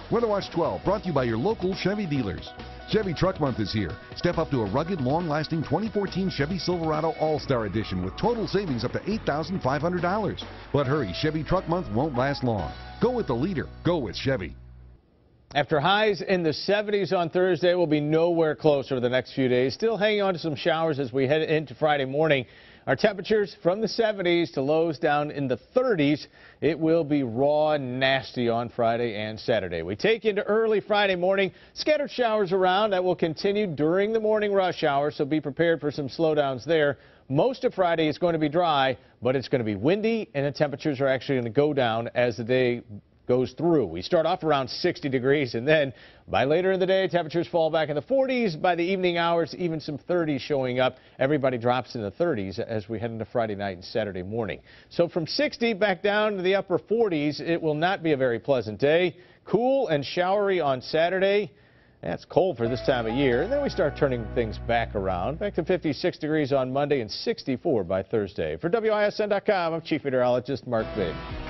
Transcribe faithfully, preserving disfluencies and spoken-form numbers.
Weather Watch twelve brought to you by your local Chevy dealers. Chevy Truck Month is here. Step up to a rugged, long-lasting twenty fourteen Chevy Silverado All-Star Edition with total savings up to eight thousand five hundred dollars. But hurry, Chevy Truck Month won't last long. Go with the leader. Go with Chevy. After highs in the seventies on Thursday, we'll be nowhere close over the next few days. Still hanging on to some showers as we head into Friday morning. Our temperatures from the seventies to lows down in the thirties. It will be raw and nasty on Friday and Saturday. We take into early Friday morning. Scattered showers around. That will continue during the morning rush hour, so be prepared for some slowdowns there. Most of Friday is going to be dry, but it's going to be windy, and the temperatures are actually going to go down as the day goes through. We start off around sixty degrees, and then by later in the day, temperatures fall back in the forties. By the evening hours, even some thirties showing up. Everybody drops in the thirties as we head into Friday night and Saturday morning. So from sixty back down to the upper forties, it will not be a very pleasant day. Cool and showery on Saturday. That's cold for this time of year. And then we start turning things back around. Back to fifty-six degrees on Monday and sixty-four by Thursday. For W I S N dot com, I'm Chief Meteorologist Mark Bigg.